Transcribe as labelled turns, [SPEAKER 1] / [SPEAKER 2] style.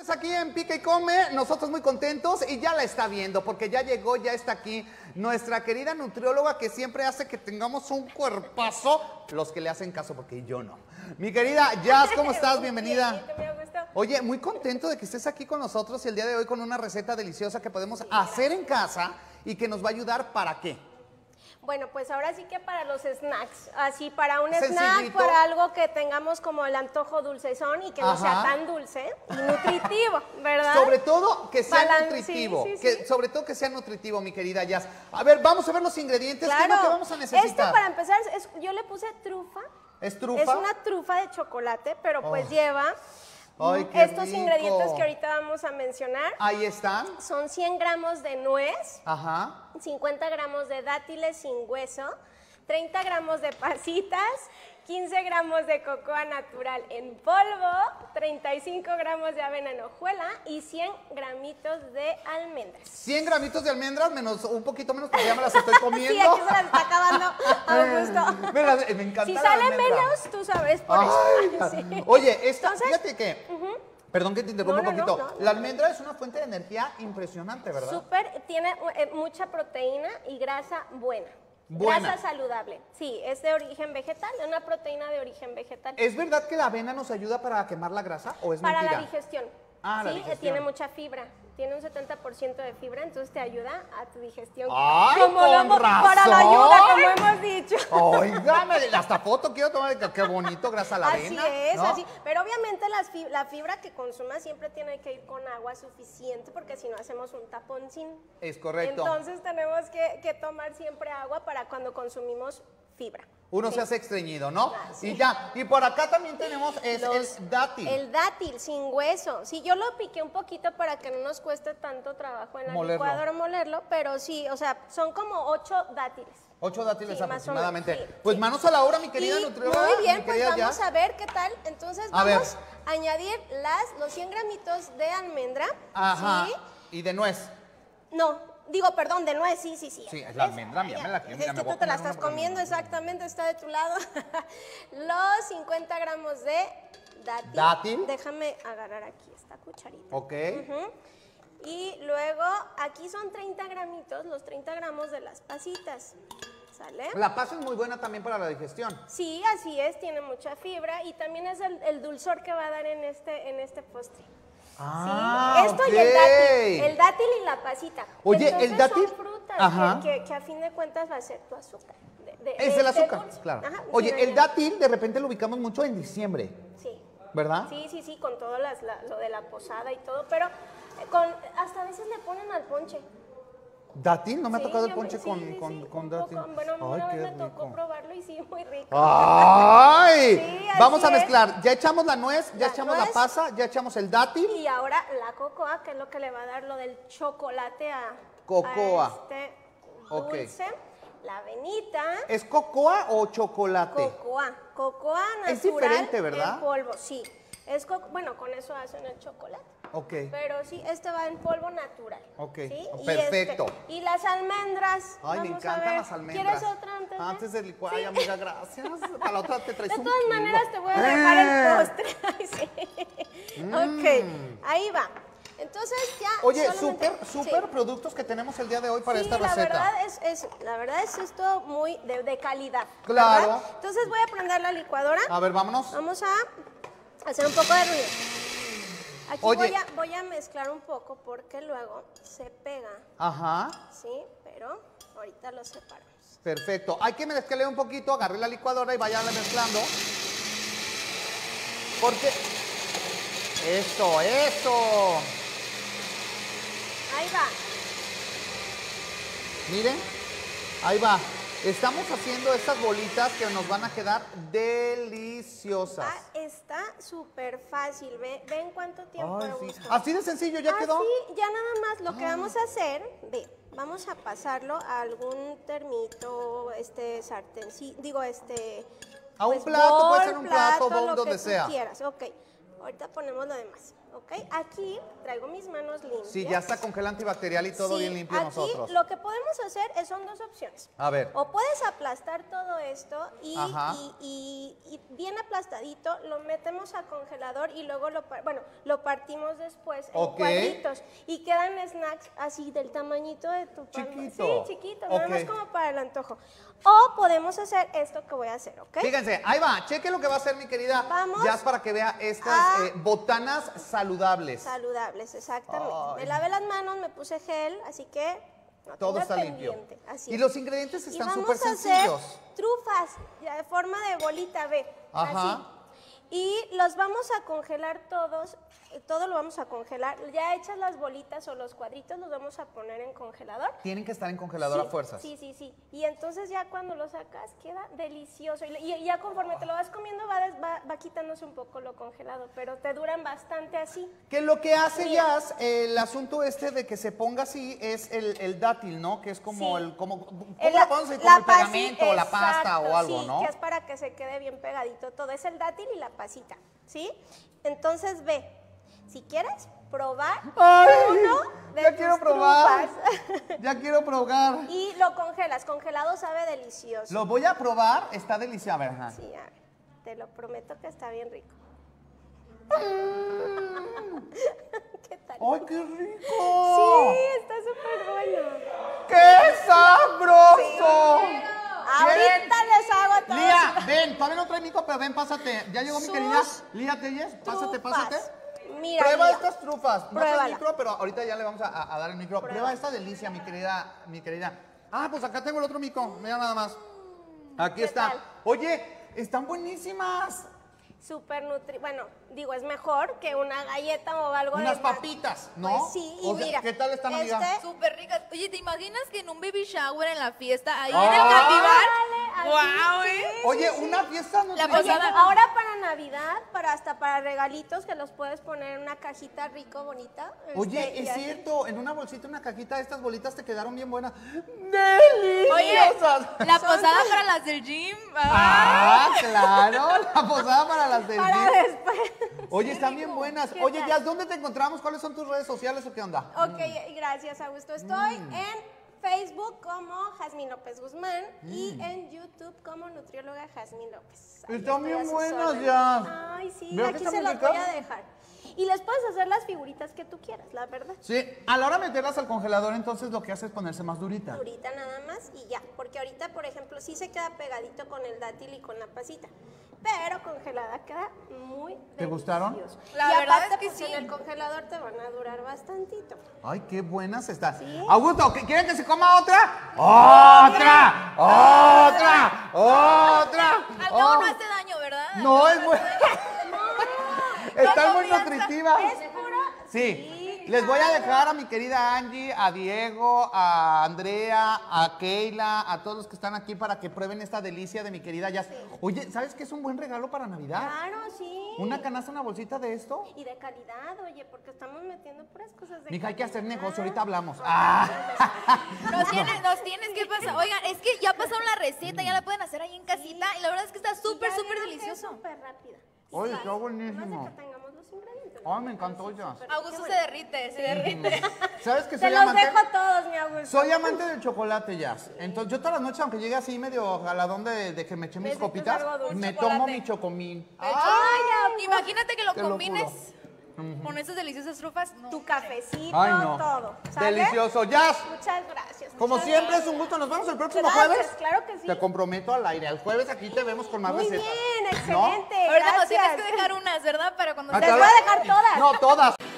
[SPEAKER 1] Estás aquí en Pica y Come, nosotros muy contentos y ya la está viendo porque ya llegó, ya está aquí nuestra querida nutrióloga que siempre hace que tengamos un cuerpazo, los que le hacen caso porque yo no. Mi querida Jazz, ¿cómo estás? Bienvenida. Oye, muy contento de que estés aquí con nosotros y el día de hoy con una receta deliciosa que podemos hacer en casa y que nos va a ayudar ¿para qué?
[SPEAKER 2] Bueno, pues ahora sí que para los snacks, así para un
[SPEAKER 1] Sencillito.
[SPEAKER 2] snack, para algo que tengamos como el antojo dulcezón y que no sea tan dulce y nutritivo, ¿verdad?
[SPEAKER 1] Sobre todo que sea nutritivo,
[SPEAKER 2] sí, sí,
[SPEAKER 1] que,
[SPEAKER 2] sí.
[SPEAKER 1] sobre todo que sea nutritivo, mi querida Jazz. A ver, vamos a ver los ingredientes,
[SPEAKER 2] Claro.
[SPEAKER 1] ¿qué es lo que vamos a necesitar?
[SPEAKER 2] Esto para empezar, yo le puse trufa.
[SPEAKER 1] ¿Es trufa?
[SPEAKER 2] Es una trufa de chocolate, pero pues lleva
[SPEAKER 1] Ay, qué
[SPEAKER 2] estos
[SPEAKER 1] rico.
[SPEAKER 2] ingredientes que ahorita vamos a mencionar.
[SPEAKER 1] Ahí están.
[SPEAKER 2] Son 100 gramos de nuez,
[SPEAKER 1] Ajá.
[SPEAKER 2] 50 gramos de dátiles sin hueso, 30 gramos de pasitas, 15 gramos de cocoa natural en polvo, 35 gramos de avena en hojuela y 100 gramitos de almendras.
[SPEAKER 1] 100 gramitos de almendras, menos un poquito menos porque ya me las estoy comiendo.
[SPEAKER 2] Sí, aquí se las está acabando a gusto.
[SPEAKER 1] Me encanta
[SPEAKER 2] Si
[SPEAKER 1] la
[SPEAKER 2] sale
[SPEAKER 1] almendra.
[SPEAKER 2] menos, tú sabes por
[SPEAKER 1] Ay,
[SPEAKER 2] eso. Sí.
[SPEAKER 1] Oye,
[SPEAKER 2] Entonces,
[SPEAKER 1] fíjate que, perdón que te interrumpa
[SPEAKER 2] No,
[SPEAKER 1] un
[SPEAKER 2] no,
[SPEAKER 1] poquito,
[SPEAKER 2] no.
[SPEAKER 1] la almendra es una fuente de energía impresionante, ¿verdad?
[SPEAKER 2] súper, tiene mucha proteína y grasa buena.
[SPEAKER 1] Buena.
[SPEAKER 2] Grasa saludable. Sí, es de origen vegetal, es una proteína de origen vegetal.
[SPEAKER 1] ¿Es verdad que la avena nos ayuda para quemar la grasa o es
[SPEAKER 2] Para
[SPEAKER 1] mentira?
[SPEAKER 2] la digestión.
[SPEAKER 1] Ah, la
[SPEAKER 2] sí,
[SPEAKER 1] digestión.
[SPEAKER 2] tiene mucha fibra. Tiene un 70% de fibra, entonces te ayuda a tu digestión.
[SPEAKER 1] ¡Ay,
[SPEAKER 2] Como
[SPEAKER 1] con
[SPEAKER 2] para la
[SPEAKER 1] razón!
[SPEAKER 2] ayuda, como hemos dicho.
[SPEAKER 1] Óigame, hasta foto quiero tomar, qué bonito, grasa a la
[SPEAKER 2] Así
[SPEAKER 1] avena.
[SPEAKER 2] es,
[SPEAKER 1] ¿no?
[SPEAKER 2] así. Pero obviamente la fibra que consumas siempre tiene que ir con agua suficiente porque si no hacemos un taponcín.
[SPEAKER 1] Es correcto.
[SPEAKER 2] Entonces tenemos que tomar siempre agua para cuando consumimos fibra.
[SPEAKER 1] Uno se hace estreñido, ¿no? Y ya, y por acá también tenemos el dátil.
[SPEAKER 2] El dátil sin hueso. Sí, yo lo piqué un poquito para que no nos cueste tanto trabajo en la
[SPEAKER 1] Molerlo.
[SPEAKER 2] licuadora molerlo, pero sí, o sea, son como 8 dátiles.
[SPEAKER 1] 8 dátiles
[SPEAKER 2] Sí, más o
[SPEAKER 1] aproximadamente.
[SPEAKER 2] menos, sí,
[SPEAKER 1] Pues
[SPEAKER 2] sí.
[SPEAKER 1] manos a la obra, mi querida
[SPEAKER 2] Y
[SPEAKER 1] nutrióloga.
[SPEAKER 2] muy bien,
[SPEAKER 1] mi
[SPEAKER 2] pues
[SPEAKER 1] querida
[SPEAKER 2] vamos
[SPEAKER 1] Jazz.
[SPEAKER 2] a ver qué tal. Entonces
[SPEAKER 1] A ver.
[SPEAKER 2] vamos a añadir los 100 gramitos de almendra.
[SPEAKER 1] Ajá.
[SPEAKER 2] ¿Sí?
[SPEAKER 1] Y de nuez.
[SPEAKER 2] No, digo, perdón, de nuez, sí.
[SPEAKER 1] Sí, es
[SPEAKER 2] ¿ves?
[SPEAKER 1] la almendra, mira,
[SPEAKER 2] Ya,
[SPEAKER 1] me la quiero, mira,
[SPEAKER 2] es
[SPEAKER 1] me
[SPEAKER 2] que
[SPEAKER 1] voy a
[SPEAKER 2] tú te la
[SPEAKER 1] poner una
[SPEAKER 2] estás
[SPEAKER 1] por
[SPEAKER 2] comiendo,
[SPEAKER 1] mí.
[SPEAKER 2] exactamente, está de tu lado. Los 50 gramos de dátil.
[SPEAKER 1] ¿Dátil?
[SPEAKER 2] Déjame agarrar aquí esta cucharita.
[SPEAKER 1] Ok.
[SPEAKER 2] Ujú. Y luego, aquí son 30 gramitos, los 30 gramos de las pasitas. ¿Sale?
[SPEAKER 1] La pasa es muy buena también para la digestión.
[SPEAKER 2] Sí, así es, tiene mucha fibra y también es el dulzor que va a dar en este postre.
[SPEAKER 1] Ah,
[SPEAKER 2] sí, esto
[SPEAKER 1] ok.
[SPEAKER 2] y el dátil y la pasita.
[SPEAKER 1] Oye,
[SPEAKER 2] Entonces,
[SPEAKER 1] el dátil.
[SPEAKER 2] son frutas
[SPEAKER 1] Ajá.
[SPEAKER 2] que a fin de cuentas va a ser tu azúcar.
[SPEAKER 1] Es el azúcar,
[SPEAKER 2] dulce.
[SPEAKER 1] claro.
[SPEAKER 2] Ajá,
[SPEAKER 1] Oye,
[SPEAKER 2] sí,
[SPEAKER 1] el dátil de repente lo ubicamos mucho en diciembre,
[SPEAKER 2] Sí.
[SPEAKER 1] ¿verdad?
[SPEAKER 2] Sí, con todo lo de la posada y todo, pero hasta a veces le ponen al ponche.
[SPEAKER 1] ¿Dátil? No me ha
[SPEAKER 2] Sí,
[SPEAKER 1] tocado el
[SPEAKER 2] yo
[SPEAKER 1] ponche
[SPEAKER 2] sí,
[SPEAKER 1] con
[SPEAKER 2] un
[SPEAKER 1] dátil.
[SPEAKER 2] poco. Bueno,
[SPEAKER 1] Ay,
[SPEAKER 2] una
[SPEAKER 1] qué
[SPEAKER 2] vez me tocó
[SPEAKER 1] rico.
[SPEAKER 2] probarlo y sí, muy rico.
[SPEAKER 1] ¡Ay!
[SPEAKER 2] Sí,
[SPEAKER 1] Vamos a
[SPEAKER 2] así es.
[SPEAKER 1] mezclar. Ya echamos la nuez, ya
[SPEAKER 2] La
[SPEAKER 1] echamos la
[SPEAKER 2] nuez.
[SPEAKER 1] pasa, ya echamos el dátil.
[SPEAKER 2] Y ahora la cocoa, que es lo que le va a dar lo del chocolate a
[SPEAKER 1] Cocoa.
[SPEAKER 2] este
[SPEAKER 1] Ok.
[SPEAKER 2] dulce. La avenita.
[SPEAKER 1] ¿Es cocoa o chocolate?
[SPEAKER 2] Cocoa natural.
[SPEAKER 1] Es diferente, ¿verdad?
[SPEAKER 2] En polvo, sí. Bueno, con eso hacen el chocolate.
[SPEAKER 1] Ok.
[SPEAKER 2] Pero sí, este va en polvo natural.
[SPEAKER 1] Ok,
[SPEAKER 2] ¿sí?
[SPEAKER 1] perfecto.
[SPEAKER 2] Y las almendras.
[SPEAKER 1] Ay, me
[SPEAKER 2] vamos a
[SPEAKER 1] encantan
[SPEAKER 2] ver.
[SPEAKER 1] las almendras.
[SPEAKER 2] ¿Quieres otra antes?
[SPEAKER 1] Antes de licuar, ay, amiga, gracias. Para la otra te traes
[SPEAKER 2] De
[SPEAKER 1] un
[SPEAKER 2] todas
[SPEAKER 1] kilo.
[SPEAKER 2] maneras te voy a dejar el postre. Ay, sí. Ok, ahí va. Entonces ya.
[SPEAKER 1] Oye,
[SPEAKER 2] solamente-
[SPEAKER 1] súper
[SPEAKER 2] sí.
[SPEAKER 1] productos que tenemos el día de hoy para
[SPEAKER 2] Sí,
[SPEAKER 1] esta
[SPEAKER 2] la
[SPEAKER 1] receta.
[SPEAKER 2] verdad es esto muy de calidad.
[SPEAKER 1] Claro.
[SPEAKER 2] ¿verdad? Entonces voy a prender la licuadora.
[SPEAKER 1] A ver, vámonos.
[SPEAKER 2] Vamos a hacer un poco de ruido. Aquí
[SPEAKER 1] Oye.
[SPEAKER 2] voy a mezclar un poco porque luego se pega,
[SPEAKER 1] Ajá,
[SPEAKER 2] ¿sí? Pero ahorita lo separamos.
[SPEAKER 1] perfecto. Hay que mezclarle un poquito, agarré la licuadora y vayanle mezclando. Porque... Eso.
[SPEAKER 2] Ahí va.
[SPEAKER 1] Miren, ahí va. Estamos haciendo estas bolitas que nos van a quedar deliciosas.
[SPEAKER 2] Está súper fácil. Ven cuánto tiempo
[SPEAKER 1] Ay,
[SPEAKER 2] me
[SPEAKER 1] sí.
[SPEAKER 2] gustó.
[SPEAKER 1] Así de sencillo, ¿ya quedó?
[SPEAKER 2] Sí, ya nada más. Lo que vamos a hacer, vamos a pasarlo a algún termito, sartén, sí, digo,
[SPEAKER 1] A un plato, puede ser un plato,
[SPEAKER 2] bowl,
[SPEAKER 1] bowl,
[SPEAKER 2] lo
[SPEAKER 1] donde
[SPEAKER 2] que tú
[SPEAKER 1] sea.
[SPEAKER 2] quieras. Ok, ahorita ponemos lo demás. ¿ok? Aquí traigo mis manos limpias.
[SPEAKER 1] Sí, ya está con gel antibacterial y todo
[SPEAKER 2] Sí,
[SPEAKER 1] bien limpio
[SPEAKER 2] aquí
[SPEAKER 1] nosotros.
[SPEAKER 2] Lo que podemos hacer son dos opciones.
[SPEAKER 1] A ver.
[SPEAKER 2] O puedes aplastar todo esto
[SPEAKER 1] Ajá.
[SPEAKER 2] y bien aplastadito lo metemos a congelador y luego lo partimos después en
[SPEAKER 1] Ok.
[SPEAKER 2] cuadritos y quedan snacks así del tamañito de tu palma.
[SPEAKER 1] Chiquito.
[SPEAKER 2] Sí, chiquito, nada
[SPEAKER 1] Ok.
[SPEAKER 2] más como para el antojo. O podemos hacer esto que voy a hacer, ¿ok?
[SPEAKER 1] Fíjense, ahí va, cheque lo que va a hacer mi querida
[SPEAKER 2] Vamos
[SPEAKER 1] Jazz para que vea estas botanas saludables.
[SPEAKER 2] Saludables, exactamente.
[SPEAKER 1] Ay.
[SPEAKER 2] Me lavé las manos, me puse gel, así que no
[SPEAKER 1] Todo
[SPEAKER 2] tengas
[SPEAKER 1] está limpio.
[SPEAKER 2] pendiente. Así
[SPEAKER 1] Y
[SPEAKER 2] es.
[SPEAKER 1] los ingredientes
[SPEAKER 2] Y
[SPEAKER 1] están
[SPEAKER 2] vamos
[SPEAKER 1] súper
[SPEAKER 2] a hacer
[SPEAKER 1] sencillos.
[SPEAKER 2] trufas ya de forma de bolita, ve.
[SPEAKER 1] Ajá.
[SPEAKER 2] Así. Y los vamos a congelar todos, todo lo vamos a congelar. Ya hechas las bolitas o los cuadritos los vamos a poner en congelador.
[SPEAKER 1] Tienen que estar en congelador
[SPEAKER 2] Sí,
[SPEAKER 1] a fuerzas.
[SPEAKER 2] Sí, sí, sí. Y entonces ya cuando lo sacas queda delicioso. Y ya conforme te lo vas comiendo va quitándose un poco lo congelado, pero te duran bastante así.
[SPEAKER 1] Que lo que hace
[SPEAKER 2] Mira.
[SPEAKER 1] Jazz, el asunto este de que se ponga así es el dátil, ¿no? Que es como
[SPEAKER 2] Sí.
[SPEAKER 1] ¿cómo
[SPEAKER 2] El-
[SPEAKER 1] lo podemos decir? Como el
[SPEAKER 2] pasi-
[SPEAKER 1] pegamento o la pasta
[SPEAKER 2] exacto,
[SPEAKER 1] o algo,
[SPEAKER 2] sí,
[SPEAKER 1] ¿no?
[SPEAKER 2] que es para que se quede bien pegadito todo. Es el dátil y la pasita, ¿sí? Entonces ve, si quieres probar
[SPEAKER 1] ¡Ay!
[SPEAKER 2] uno de
[SPEAKER 1] Ya
[SPEAKER 2] tus
[SPEAKER 1] quiero probar.
[SPEAKER 2] trufas.
[SPEAKER 1] Ya quiero probar.
[SPEAKER 2] Y lo congelas, congelado sabe delicioso.
[SPEAKER 1] Lo voy a probar, está delicioso. A ver, ajá.
[SPEAKER 2] Sí, a ver, te lo prometo que está bien rico. ¿Qué tal?
[SPEAKER 1] ¡Ay, qué rico!
[SPEAKER 2] Sí, está súper bueno.
[SPEAKER 1] ¡Qué sabroso!
[SPEAKER 2] Ahorita les hago a todos.
[SPEAKER 1] Lía, ven, todavía no trae mico, pero ven, pásate. Ya llegó mi
[SPEAKER 2] Sus
[SPEAKER 1] querida Lía Telles. Pásate,
[SPEAKER 2] trufas.
[SPEAKER 1] pásate.
[SPEAKER 2] Mira,
[SPEAKER 1] Prueba
[SPEAKER 2] Lía.
[SPEAKER 1] estas trufas. No trae
[SPEAKER 2] Pruébala.
[SPEAKER 1] micro, pero ahorita ya le vamos a dar el micro. Prueba esta delicia, mi querida. Ah, pues acá tengo el otro mico. Mira nada más. Aquí
[SPEAKER 2] ¿Qué
[SPEAKER 1] está.
[SPEAKER 2] tal?
[SPEAKER 1] Oye, están buenísimas.
[SPEAKER 2] Súper bueno, digo, es mejor que una galleta o algo
[SPEAKER 1] Unas
[SPEAKER 2] de
[SPEAKER 1] papitas, ¿no?
[SPEAKER 2] Pues sí, y
[SPEAKER 1] O sea,
[SPEAKER 2] mira.
[SPEAKER 1] ¿qué tal están, amiga?
[SPEAKER 3] Súper ricas. Oye, ¿te imaginas que en un baby shower en la fiesta, ahí
[SPEAKER 1] Ah.
[SPEAKER 3] en el Candibar?
[SPEAKER 2] Ándale,
[SPEAKER 3] ¡Guau,
[SPEAKER 2] así,
[SPEAKER 3] eh!
[SPEAKER 2] sí,
[SPEAKER 1] Oye,
[SPEAKER 2] sí, sí.
[SPEAKER 1] una fiesta no
[SPEAKER 3] La
[SPEAKER 2] Oye,
[SPEAKER 3] posada.
[SPEAKER 2] ahora para Navidad, hasta para regalitos que los puedes poner en una cajita rico, bonita.
[SPEAKER 1] Oye,
[SPEAKER 2] y
[SPEAKER 1] es
[SPEAKER 2] así.
[SPEAKER 1] cierto, en una bolsita, una cajita, estas bolitas te quedaron bien buenas.
[SPEAKER 3] Oye,
[SPEAKER 1] ¡Deliciosas!
[SPEAKER 3] la posada para las del gym.
[SPEAKER 1] Ah, claro, la posada para las del
[SPEAKER 2] Para
[SPEAKER 1] gym.
[SPEAKER 2] después.
[SPEAKER 1] Oye, están bien buenas.
[SPEAKER 2] ¿Qué
[SPEAKER 1] Oye,
[SPEAKER 2] tal?
[SPEAKER 1] Jazz, ¿dónde te encontramos? ¿Cuáles son tus redes sociales o qué onda?
[SPEAKER 2] Ok, gracias, Augusto. Estoy en Facebook como Jazmín López Guzmán y en YouTube como nutrióloga Jazmín López. Ahí
[SPEAKER 1] Están
[SPEAKER 2] estoy
[SPEAKER 1] bien
[SPEAKER 2] a sus
[SPEAKER 1] buenas,
[SPEAKER 2] órdenes.
[SPEAKER 1] ya.
[SPEAKER 2] Ay, sí,
[SPEAKER 1] ¿Verdad que
[SPEAKER 2] aquí
[SPEAKER 1] están
[SPEAKER 2] se
[SPEAKER 1] muy
[SPEAKER 2] los voy
[SPEAKER 1] ricas?
[SPEAKER 2] a dejar. Y les puedes hacer las figuritas que tú quieras, la verdad.
[SPEAKER 1] Sí, a la hora de meterlas al congelador, entonces lo que hace es ponerse más durita.
[SPEAKER 2] Ahorita nada más y ya. Porque ahorita, por ejemplo, sí se queda pegadito con el dátil y con la pasita. Pero congelada queda muy
[SPEAKER 1] ¿Te gustaron?
[SPEAKER 2] delicioso.
[SPEAKER 3] La
[SPEAKER 2] y
[SPEAKER 3] verdad
[SPEAKER 2] aparte,
[SPEAKER 3] es que
[SPEAKER 2] pues,
[SPEAKER 3] sí.
[SPEAKER 2] en el congelador te van a durar bastantito.
[SPEAKER 1] Ay, qué buenas están.
[SPEAKER 2] Sí.
[SPEAKER 1] Augusto, ¿quieren que se coma otra? ¡Otra! ¡Otra! ¡Otra!
[SPEAKER 3] Al cabo no hace daño, ¿verdad?
[SPEAKER 1] No, es buena. Están muy
[SPEAKER 3] confianza.
[SPEAKER 1] nutritivas.
[SPEAKER 2] ¿Es pura?
[SPEAKER 1] Sí. Les voy a dejar a mi querida Angie, a Diego, a Andrea, a Keila, a todos los que están aquí para que prueben esta delicia de mi querida Jazz. Oye, ¿sabes qué es un buen regalo para Navidad?
[SPEAKER 2] Claro, sí.
[SPEAKER 1] ¿Una canasta, una bolsita de esto?
[SPEAKER 2] Y de calidad, oye, porque estamos metiendo puras cosas de
[SPEAKER 1] Mija, hay que hacer
[SPEAKER 2] calidad.
[SPEAKER 1] negocio, ahorita hablamos.
[SPEAKER 3] Nos tienes que pasar. Oigan, es que ya pasaron la receta, ya la pueden hacer ahí en casita. Y la verdad es que está súper,
[SPEAKER 2] Y ya
[SPEAKER 3] súper
[SPEAKER 2] vieron que es
[SPEAKER 3] delicioso.
[SPEAKER 2] súper rápida.
[SPEAKER 1] Oye,
[SPEAKER 2] Sí,
[SPEAKER 1] está
[SPEAKER 2] además
[SPEAKER 1] buenísimo.
[SPEAKER 2] de que tengamos los ingredientes.
[SPEAKER 1] Ay, me encantó ya.
[SPEAKER 3] Augusto se derrite, se derrite.
[SPEAKER 1] ¿Sabes que
[SPEAKER 2] Te
[SPEAKER 1] soy
[SPEAKER 2] los
[SPEAKER 1] amante?
[SPEAKER 2] dejo todos, mi Augusto.
[SPEAKER 1] Soy amante del chocolate, Jazz. Entonces, yo todas las noches, aunque llegue así medio jaladón de que me eché mis
[SPEAKER 2] Necesitas
[SPEAKER 1] copitas,
[SPEAKER 2] algo dulce.
[SPEAKER 1] me
[SPEAKER 3] Chocolate.
[SPEAKER 1] tomo mi chocomil.
[SPEAKER 2] Ay, ya,
[SPEAKER 3] Imagínate que lo
[SPEAKER 1] Te lo
[SPEAKER 3] combines
[SPEAKER 1] juro.
[SPEAKER 3] con esas deliciosas trufas. No.
[SPEAKER 2] tu cafecito,
[SPEAKER 1] Ay, no.
[SPEAKER 2] todo. ¿sale?
[SPEAKER 1] Delicioso. Jazz,
[SPEAKER 2] Muchas gracias.
[SPEAKER 1] como
[SPEAKER 2] muchas
[SPEAKER 1] siempre, es
[SPEAKER 2] gracias.
[SPEAKER 1] un gusto. Nos vemos el próximo
[SPEAKER 2] Gracias,
[SPEAKER 1] jueves.
[SPEAKER 2] claro que sí.
[SPEAKER 1] Te comprometo al aire. El jueves aquí te vemos con más
[SPEAKER 2] Muy
[SPEAKER 1] recetas.
[SPEAKER 2] bien,
[SPEAKER 1] ¿No?
[SPEAKER 2] excelente.
[SPEAKER 3] Ahorita nos
[SPEAKER 2] gracias.
[SPEAKER 3] tienes que dejar unas, ¿verdad? Para cuando
[SPEAKER 1] Ah,
[SPEAKER 2] Les
[SPEAKER 1] claro.
[SPEAKER 2] voy a dejar todas.
[SPEAKER 1] No, todas.